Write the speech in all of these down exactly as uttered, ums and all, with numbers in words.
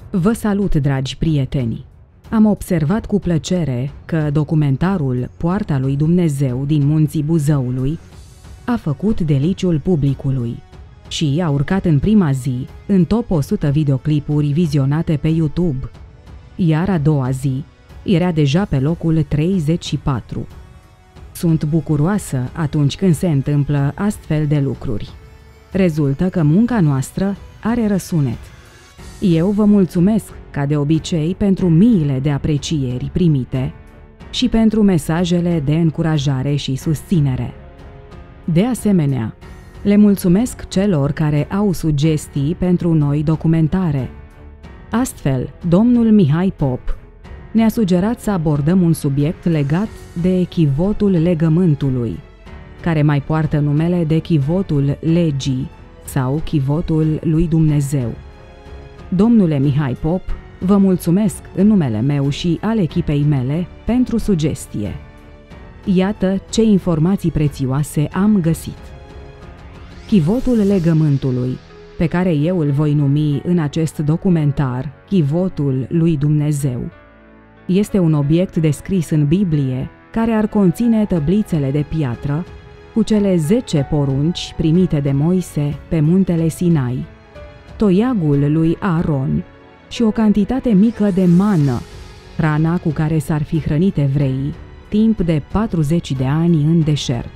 Vă salut, dragi prieteni! Am observat cu plăcere că documentarul Poarta lui Dumnezeu din Munții Buzăului a făcut deliciul publicului și a urcat în prima zi în top o sută videoclipuri vizionate pe YouTube, iar a doua zi era deja pe locul treizeci și patru. Sunt bucuroasă atunci când se întâmplă astfel de lucruri. Rezultă că munca noastră are răsunet. Eu vă mulțumesc, ca de obicei, pentru miile de aprecieri primite și pentru mesajele de încurajare și susținere. De asemenea, le mulțumesc celor care au sugestii pentru noi documentare. Astfel, domnul Mihai Pop ne-a sugerat să abordăm un subiect legat de chivotul legământului, care mai poartă numele de chivotul legii sau chivotul lui Dumnezeu. Domnule Mihai Pop, vă mulțumesc în numele meu și al echipei mele pentru sugestie. Iată ce informații prețioase am găsit. Chivotul legământului, pe care eu îl voi numi în acest documentar chivotul lui Dumnezeu, este un obiect descris în Biblie care ar conține tăblițele de piatră cu cele zece porunci primite de Moise pe muntele Sinai, toiagul lui Aaron și o cantitate mică de mană, hrana cu care s-ar fi hrănit evreii timp de patruzeci de ani în deșert.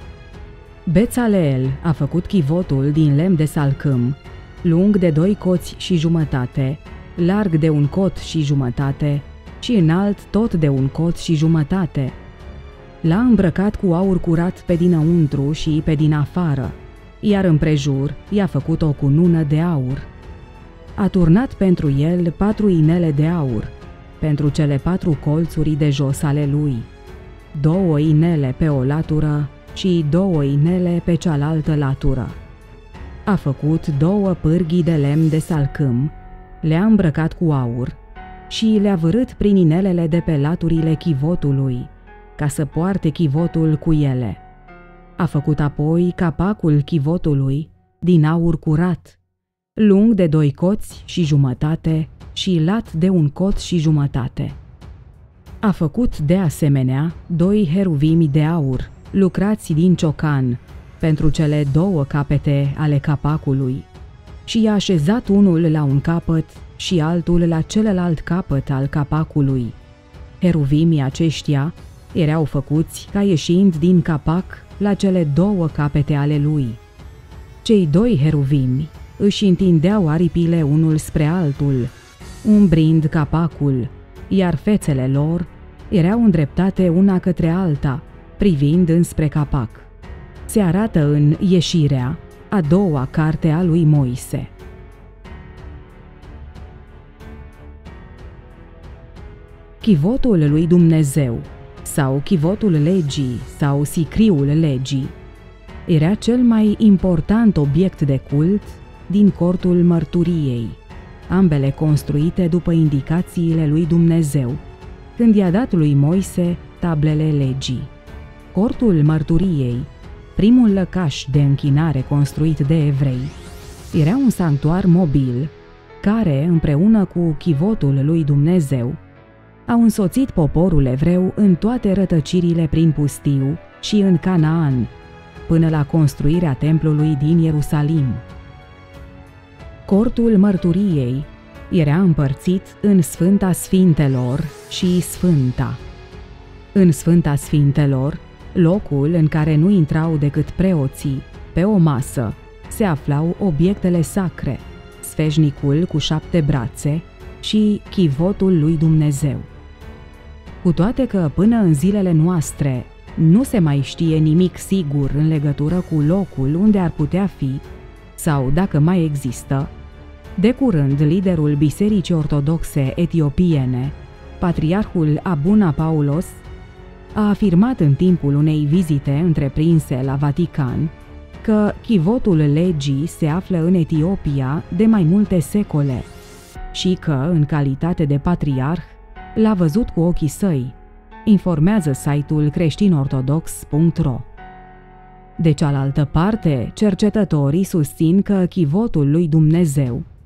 Bețaleel a făcut chivotul din lemn de salcâm, lung de doi coți și jumătate, larg de un cot și jumătate și înalt tot de un cot și jumătate. L-a îmbrăcat cu aur curat pe dinăuntru și pe din afară, iar împrejur i-a făcut o cunună de aur. A turnat pentru el patru inele de aur, pentru cele patru colțuri de jos ale lui, două inele pe o latură și două inele pe cealaltă latură. A făcut două pârghii de lemn de salcâm, le-a îmbrăcat cu aur și le-a vârât prin inelele de pe laturile chivotului, ca să poarte chivotul cu ele. A făcut apoi capacul chivotului din aur curat, lung de doi coți și jumătate și lat de un cot și jumătate. A făcut de asemenea doi heruvimi de aur, lucrați din ciocan, pentru cele două capete ale capacului și i-a așezat unul la un capăt și altul la celălalt capăt al capacului. Heruvimii aceștia erau făcuți ca ieșind din capac la cele două capete ale lui. Cei doi heruvimi își întindeau aripile unul spre altul, umbrind capacul, iar fețele lor erau îndreptate una către alta, privind înspre capac. Se arată în Ieșirea, a doua carte a lui Moise. Chivotul lui Dumnezeu sau chivotul legii sau sicriul legii era cel mai important obiect de cult din cortul mărturiei, ambele construite după indicațiile lui Dumnezeu, când i-a dat lui Moise tablele legii. Cortul mărturiei, primul lăcaș de închinare construit de evrei, era un sanctuar mobil care, împreună cu chivotul lui Dumnezeu, au însoțit poporul evreu în toate rătăcirile prin pustiu și în Canaan, până la construirea templului din Ierusalim. Cortul mărturiei era împărțit în Sfânta Sfintelor și Sfânta. În Sfânta Sfintelor, locul în care nu intrau decât preoții, pe o masă se aflau obiectele sacre, sfeșnicul cu șapte brațe și chivotul lui Dumnezeu. Cu toate că până în zilele noastre nu se mai știe nimic sigur în legătură cu locul unde ar putea fi, sau dacă mai există, de curând liderul Bisericii Ortodoxe Etiopiene, patriarhul Abuna Paulos, a afirmat în timpul unei vizite întreprinse la Vatican că chivotul legii se află în Etiopia de mai multe secole și că, în calitate de patriarh, l-a văzut cu ochii săi, informează site-ul creștinortodox punct ro. De cealaltă parte, cercetătorii susțin că chivotul lui Dumnezeu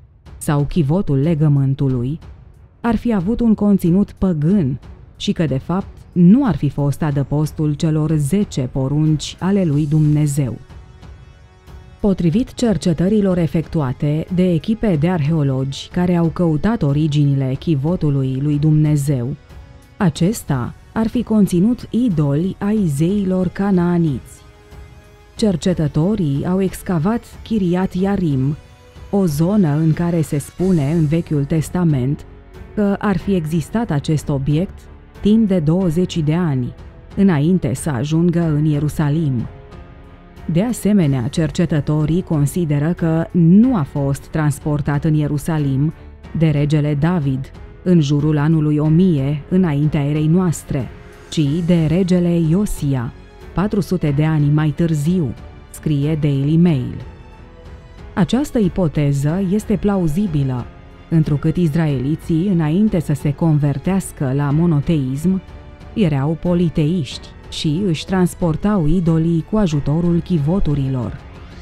sau chivotul legământului ar fi avut un conținut păgân și că, de fapt, nu ar fi fost adăpostul celor zece porunci ale lui Dumnezeu. Potrivit cercetărilor efectuate de echipe de arheologi care au căutat originile chivotului lui Dumnezeu, acesta ar fi conținut idoli ai zeilor canaaniți. Cercetătorii au excavat Chiriat Iarim, o zonă în care se spune în Vechiul Testament că ar fi existat acest obiect timp de douăzeci de ani, înainte să ajungă în Ierusalim. De asemenea, cercetătorii consideră că nu a fost transportat în Ierusalim de regele David în jurul anului o mie înaintea erei noastre, ci de regele Iosia, patru sute de ani mai târziu, scrie Daily Mail. Această ipoteză este plauzibilă, întrucât izraeliții, înainte să se convertească la monoteism, erau politeiști și își transportau idolii cu ajutorul chivoturilor.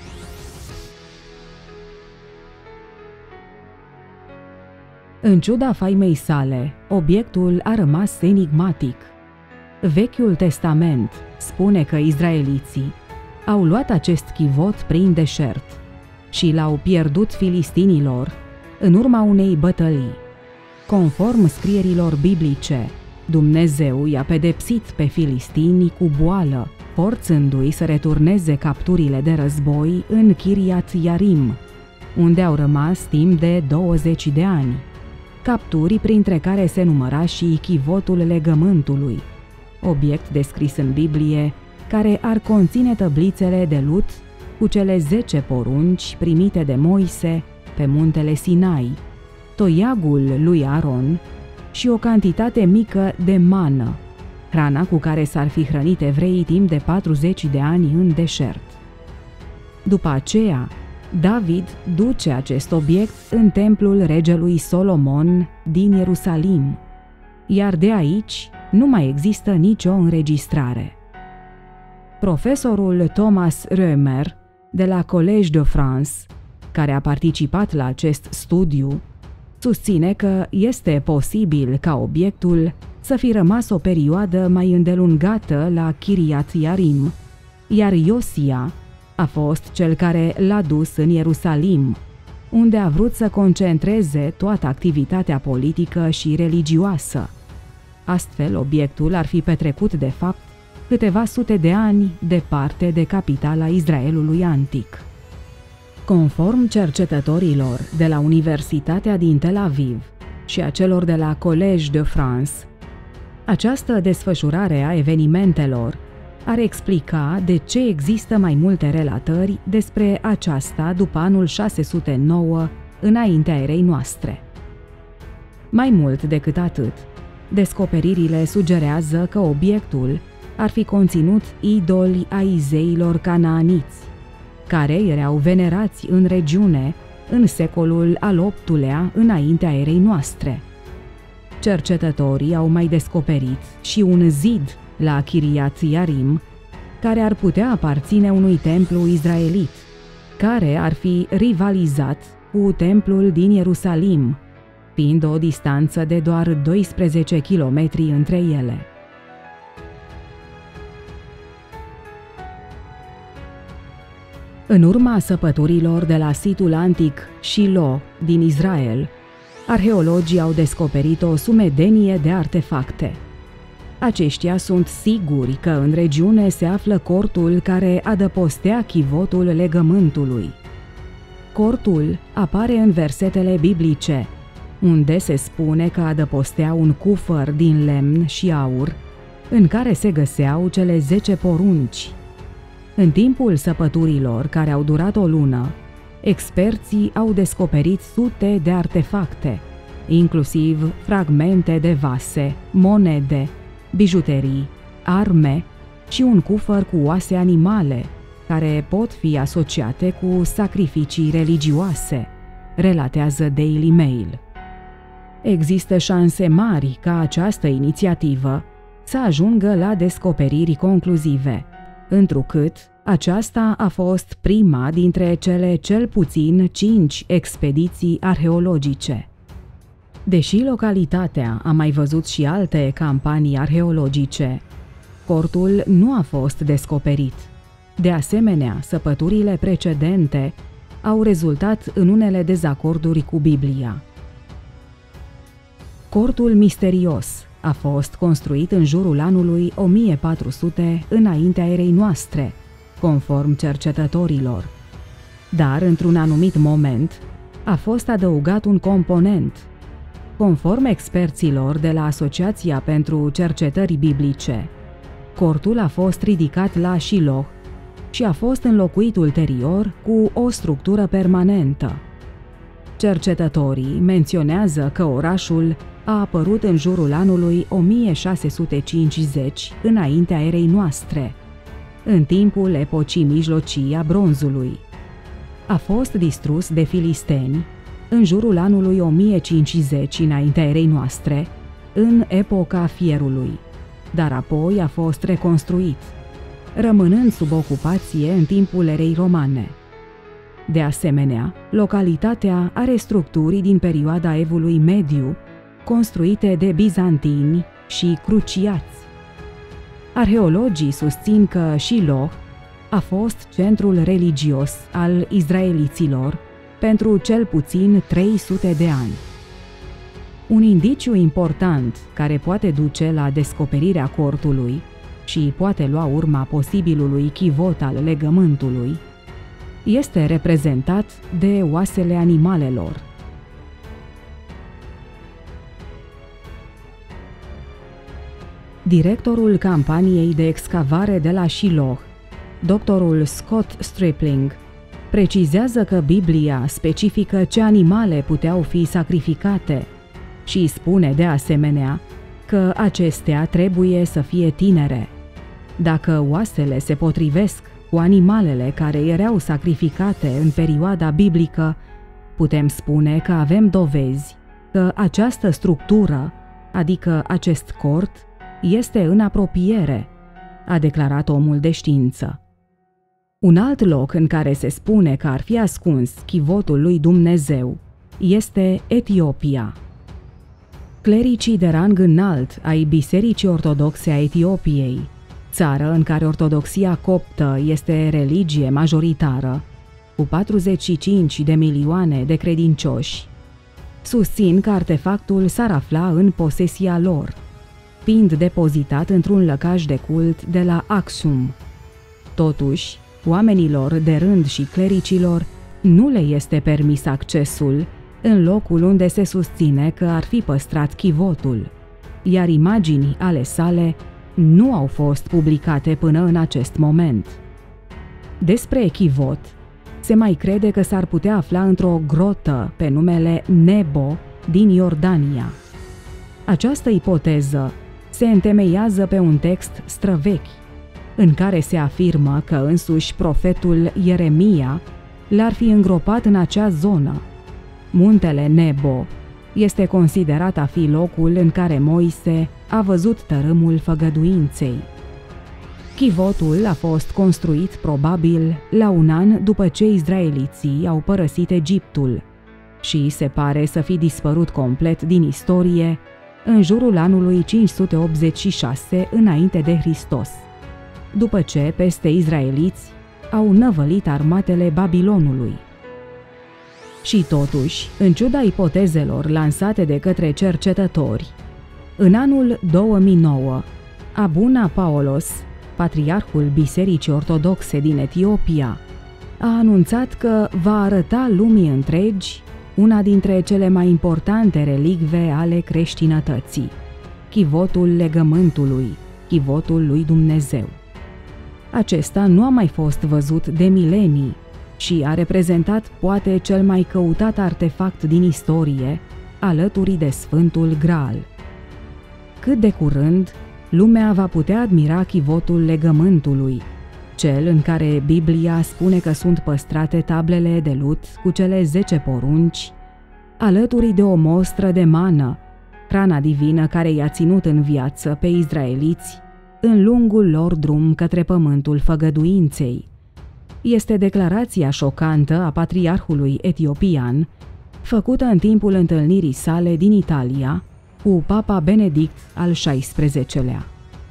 În ciuda faimei sale, obiectul a rămas enigmatic. Vechiul Testament spune că izraeliții au luat acest chivot prin deșert și l-au pierdut filistinilor în urma unei bătălii. Conform scrierilor biblice, Dumnezeu i-a pedepsit pe filistini cu boală, forțându-i să returneze capturile de război în Chiriat Iarim, unde au rămas timp de douăzeci de ani. Capturi printre care se număra și chivotul legământului, obiect descris în Biblie, care ar conține tăblițele de lut cu cele zece porunci primite de Moise pe muntele Sinai, toiagul lui Aron și o cantitate mică de mană, hrana cu care s-ar fi hrănit evreii timp de patruzeci de ani în deșert. După aceea, David duce acest obiect în templul regelui Solomon din Ierusalim, iar de aici nu mai există nicio înregistrare. Profesorul Thomas Römer de la Collège de France, care a participat la acest studiu, susține că este posibil ca obiectul să fi rămas o perioadă mai îndelungată la Chiriat Iarim, iar Iosia a fost cel care l-a dus în Ierusalim, unde a vrut să concentreze toată activitatea politică și religioasă. Astfel, obiectul ar fi petrecut, de fapt, câteva sute de ani departe de capitala Israelului antic. Conform cercetătorilor de la Universitatea din Tel Aviv și a celor de la Collège de France, această desfășurare a evenimentelor ar explica de ce există mai multe relatări despre aceasta după anul șase sute nouă înaintea erei noastre. Mai mult decât atât, descoperirile sugerează că obiectul ar fi conținut idoli ai zeilor canaaniți, care erau venerați în regiune în secolul al optulea înaintea erei noastre. Cercetătorii au mai descoperit și un zid la Chiriat Iarim, care ar putea aparține unui templu izraelit, care ar fi rivalizat cu templul din Ierusalim, fiind o distanță de doar doisprezece kilometri între ele. În urma săpăturilor de la situl antic Shiloh din Israel, arheologii au descoperit o sumedenie de artefacte. Aceștia sunt siguri că în regiune se află cortul care adăpostea chivotul legământului. Cortul apare în versetele biblice, unde se spune că adăpostea un cufăr din lemn și aur, în care se găseau cele zece porunci. În timpul săpăturilor, care au durat o lună, experții au descoperit sute de artefacte, inclusiv fragmente de vase, monede, bijuterii, arme și un cufăr cu oase animale, care pot fi asociate cu sacrificii religioase, relatează Daily Mail. Există șanse mari ca această inițiativă să ajungă la descoperiri concluzive, întrucât Aceasta a fost prima dintre cele cel puțin cinci expediții arheologice. Deși localitatea a mai văzut și alte campanii arheologice, cortul nu a fost descoperit. De asemenea, săpăturile precedente au rezultat în unele dezacorduri cu Biblia. Cortul misterios a fost construit în jurul anului o mie patru sute înaintea erei noastre, conform cercetătorilor. Dar, într-un anumit moment, a fost adăugat un component. Conform experților de la Asociația pentru Cercetări Biblice, cortul a fost ridicat la Shiloh și a fost înlocuit ulterior cu o structură permanentă. Cercetătorii menționează că orașul a apărut în jurul anului o mie șase sute cincizeci înaintea erei noastre, în timpul epocii mijlocii a bronzului. A fost distrus de filisteni în jurul anului o mie cincizeci înaintea erei noastre, în epoca fierului, dar apoi a fost reconstruit, rămânând sub ocupație în timpul erei romane. De asemenea, localitatea are structuri din perioada Evului Mediu, construite de bizantini și cruciați. Arheologii susțin că Shiloh a fost centrul religios al izraeliților pentru cel puțin trei sute de ani. Un indiciu important care poate duce la descoperirea cortului și poate lua urma posibilului chivot al legământului este reprezentat de oasele animalelor. Directorul campaniei de excavare de la Shiloh, doctorul Scott Stripling, precizează că Biblia specifică ce animale puteau fi sacrificate și spune de asemenea că acestea trebuie să fie tinere. Dacă oasele se potrivesc cu animalele care erau sacrificate în perioada biblică, putem spune că avem dovezi că această structură, adică acest cort, este în apropiere, a declarat omul de știință. Un alt loc în care se spune că ar fi ascuns chivotul lui Dumnezeu este Etiopia. Clericii de rang înalt ai Bisericii Ortodoxe a Etiopiei, țară în care ortodoxia coptă este religie majoritară, cu patruzeci și cinci de milioane de credincioși, susțin că artefactul s-ar afla în posesia lor, fiind depozitat într-un lăcaș de cult de la Aksum. Totuși, oamenilor de rând și clericilor nu le este permis accesul în locul unde se susține că ar fi păstrat chivotul, iar imagini ale sale nu au fost publicate până în acest moment. Despre chivot, se mai crede că s-ar putea afla într-o grotă pe numele Nebo din Iordania. Această ipoteză se întemeiază pe un text străvechi, în care se afirmă că însuși profetul Ieremia l-ar fi îngropat în acea zonă. Muntele Nebo este considerat a fi locul în care Moise a văzut tărâmul făgăduinței. Chivotul a fost construit probabil la un an după ce izraeliții au părăsit Egiptul și se pare să fi dispărut complet din istorie în jurul anului cinci sute optzeci și șase înainte de Hristos, după ce peste izraeliți au năvălit armatele Babilonului. Și totuși, în ciuda ipotezelor lansate de către cercetători, în anul două mii nouă, Abuna Paulos, patriarhul Bisericii Ortodoxe din Etiopia, a anunțat că va arăta lumii întregi una dintre cele mai importante relicve ale creștinătății, chivotul legământului, chivotul lui Dumnezeu. Acesta nu a mai fost văzut de milenii și a reprezentat poate cel mai căutat artefact din istorie, alături de Sfântul Graal. Cât de curând, lumea va putea admira chivotul legământului, cel în care Biblia spune că sunt păstrate tablele de lut cu cele zece porunci, alături de o mostră de mană, hrana divină care i-a ținut în viață pe izraeliți în lungul lor drum către pământul făgăduinței, este declarația șocantă a patriarhului etiopian, făcută în timpul întâlnirii sale din Italia cu Papa Benedict al șaisprezecelea-lea.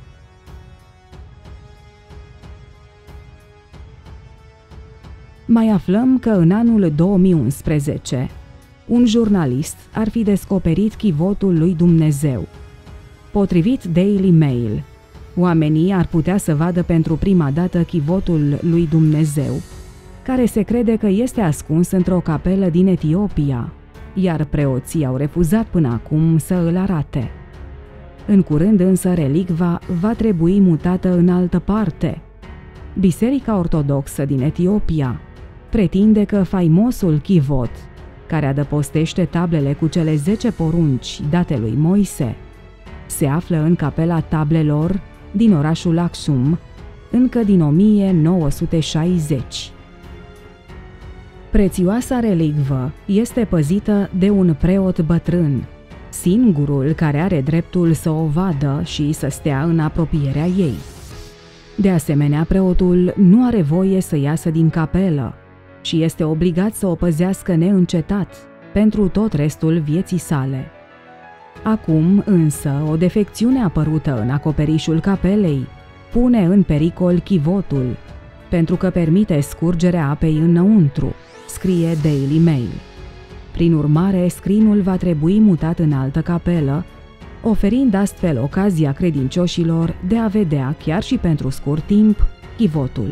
Mai aflăm că în anul două mii unsprezece, un jurnalist ar fi descoperit chivotul lui Dumnezeu. Potrivit Daily Mail, oamenii ar putea să vadă pentru prima dată chivotul lui Dumnezeu, care se crede că este ascuns într-o capelă din Etiopia, iar preoții au refuzat până acum să îl arate. În curând însă relicva va trebui mutată în altă parte. Biserica Ortodoxă din Etiopia pretinde că faimosul chivot, care adăpostește tablele cu cele zece porunci date lui Moise, se află în capela tablelor din orașul Aksum, încă din o mie nouă sute șaizeci. Prețioasa relicvă este păzită de un preot bătrân, singurul care are dreptul să o vadă și să stea în apropierea ei. De asemenea, preotul nu are voie să iasă din capelă și este obligat să o păzească neîncetat pentru tot restul vieții sale. Acum, însă, o defecțiune apărută în acoperișul capelei pune în pericol chivotul, pentru că permite scurgerea apei înăuntru, scrie Daily Mail. Prin urmare, scrinul va trebui mutat în altă capelă, oferind astfel ocazia credincioșilor de a vedea, chiar și pentru scurt timp, chivotul.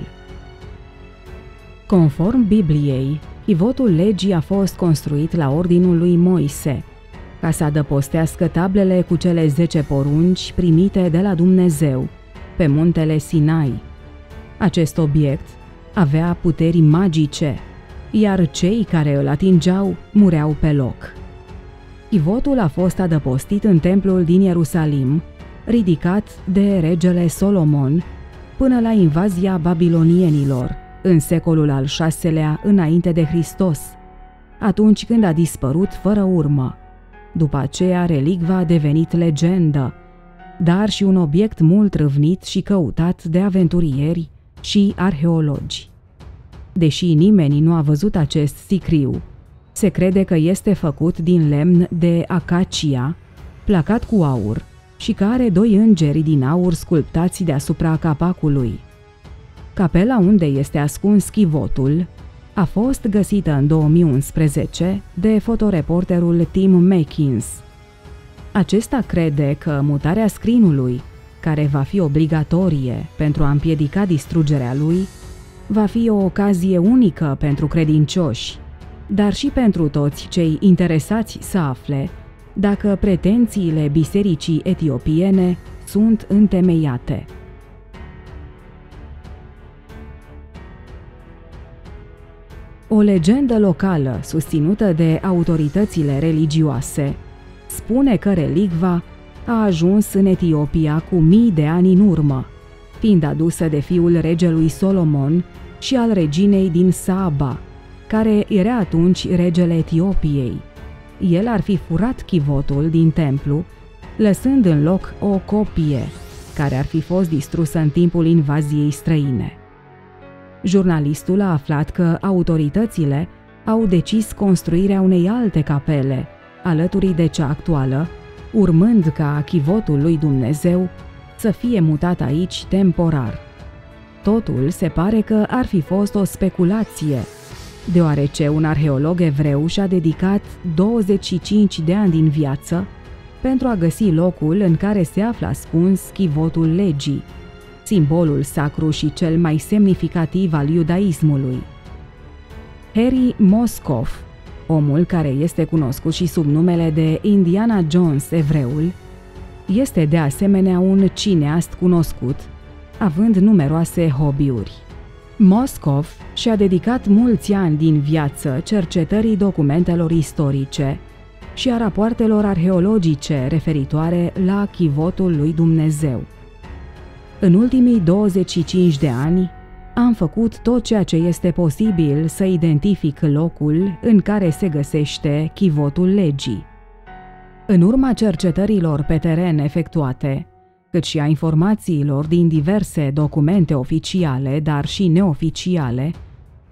Conform Bibliei, chivotul legii a fost construit la ordinul lui Moise, ca să adăpostească tablele cu cele zece porunci primite de la Dumnezeu, pe muntele Sinai. Acest obiect avea puteri magice, iar cei care îl atingeau mureau pe loc. Chivotul a fost adăpostit în templul din Ierusalim, ridicat de regele Solomon, până la invazia babilonienilor, în secolul al șaselea înainte de Hristos, atunci când a dispărut fără urmă. După aceea, relicva a devenit legendă, dar și un obiect mult râvnit și căutat de aventurieri și arheologi. Deși nimeni nu a văzut acest sicriu, se crede că este făcut din lemn de acacia, placat cu aur și că are doi îngeri din aur sculptați deasupra capacului. Capela unde este ascuns chivotul a fost găsită în două mii unsprezece de fotoreporterul Tim Makins. Acesta crede că mutarea scrinului, care va fi obligatorie pentru a împiedica distrugerea lui, va fi o ocazie unică pentru credincioși, dar și pentru toți cei interesați să afle dacă pretențiile bisericii etiopiene sunt întemeiate. O legendă locală, susținută de autoritățile religioase, spune că relicva a ajuns în Etiopia cu mii de ani în urmă, fiind adusă de fiul regelui Solomon și al reginei din Saba, care era atunci regele Etiopiei. El ar fi furat chivotul din templu, lăsând în loc o copie, care ar fi fost distrusă în timpul invaziei străine. Jurnalistul a aflat că autoritățile au decis construirea unei alte capele, alături de cea actuală, urmând ca chivotul lui Dumnezeu să fie mutat aici temporar. Totul se pare că ar fi fost o speculație, deoarece un arheolog evreu și-a dedicat douăzeci și cinci de ani din viață pentru a găsi locul în care se află ascuns chivotul legii, simbolul sacru și cel mai semnificativ al iudaismului. Harry Moscow, omul care este cunoscut și sub numele de Indiana Jones evreul, este de asemenea un cineast cunoscut, având numeroase hobby-uri. Moscow și-a dedicat mulți ani din viață cercetării documentelor istorice și a rapoartelor arheologice referitoare la chivotul lui Dumnezeu. În ultimii douăzeci și cinci de ani am făcut tot ceea ce este posibil să identific locul în care se găsește chivotul legii. În urma cercetărilor pe teren efectuate, cât și a informațiilor din diverse documente oficiale, dar și neoficiale,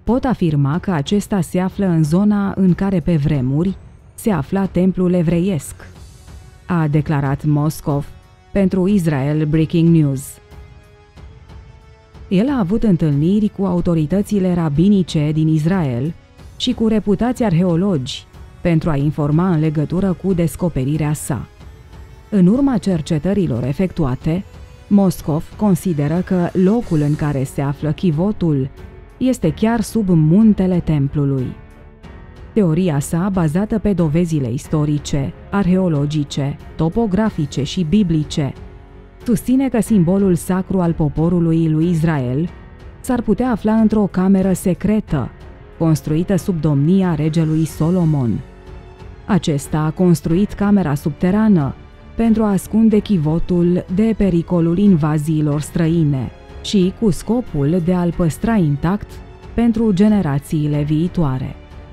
pot afirma că acesta se află în zona în care pe vremuri se afla templul evreiesc, a declarat Moskov pentru Israel Breaking News. El a avut întâlniri cu autoritățile rabinice din Israel și cu reputați arheologi pentru a informa în legătură cu descoperirea sa. În urma cercetărilor efectuate, Moskov consideră că locul în care se află chivotul este chiar sub muntele templului. Teoria sa, bazată pe dovezile istorice, arheologice, topografice și biblice, susține că simbolul sacru al poporului lui Israel s-ar putea afla într-o cameră secretă, construită sub domnia regelui Solomon. Acesta a construit camera subterană pentru a ascunde chivotul de pericolul invaziilor străine și cu scopul de a-l păstra intact pentru generațiile viitoare.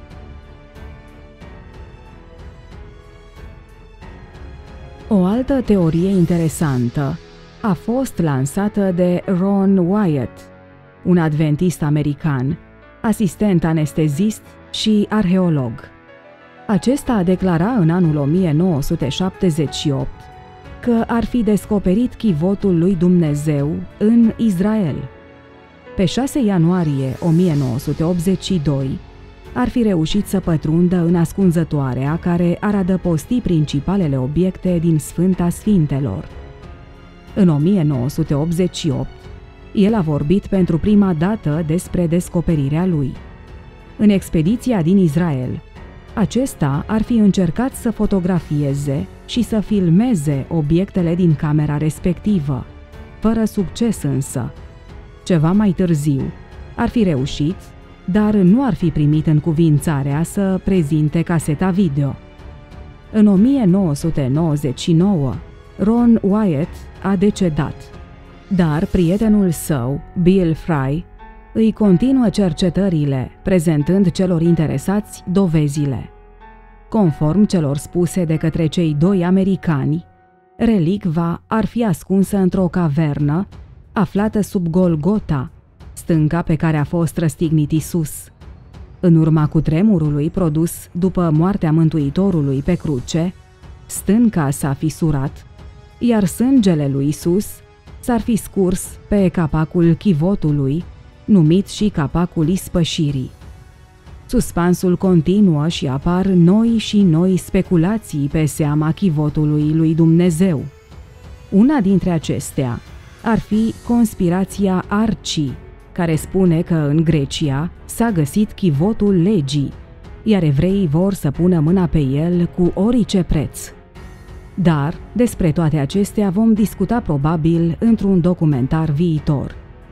O altă teorie interesantă a fost lansată de Ron Wyatt, un adventist american, asistent anestezist și arheolog. Acesta a declarat în anul o mie nouă sute șaptezeci și opt că ar fi descoperit chivotul lui Dumnezeu în Israel. Pe șase ianuarie o mie nouă sute optzeci și doi ar fi reușit să pătrundă în ascunzătoarea care ar adăposti principalele obiecte din Sfânta Sfintelor. În o mie nouă sute optzeci și opt, el a vorbit pentru prima dată despre descoperirea lui. În expediția din Israel, acesta ar fi încercat să fotografieze și să filmeze obiectele din camera respectivă, fără succes însă. Ceva mai târziu, ar fi reușit, dar nu ar fi primit încuvințarea să prezinte caseta video. În o mie nouă sute nouăzeci și nouă, Ron Wyatt a decedat, dar prietenul său, Bill Fry, îi continuă cercetările, prezentând celor interesați dovezile. Conform celor spuse de către cei doi americani, relicva ar fi ascunsă într-o cavernă aflată sub Golgota, stânca pe care a fost răstignit Isus. În urma cutremurului produs după moartea Mântuitorului pe cruce, stânca s-a fisurat, iar sângele lui Isus s-ar fi scurs pe capacul chivotului, numit și capacul ispășirii. Suspansul continuă și apar noi și noi speculații pe seama chivotului lui Dumnezeu. Una dintre acestea ar fi conspirația Arcii, care spune că în Grecia s-a găsit chivotul legii, iar evreii vor să pună mâna pe el cu orice preț. Dar despre toate acestea vom discuta probabil într-un documentar viitor.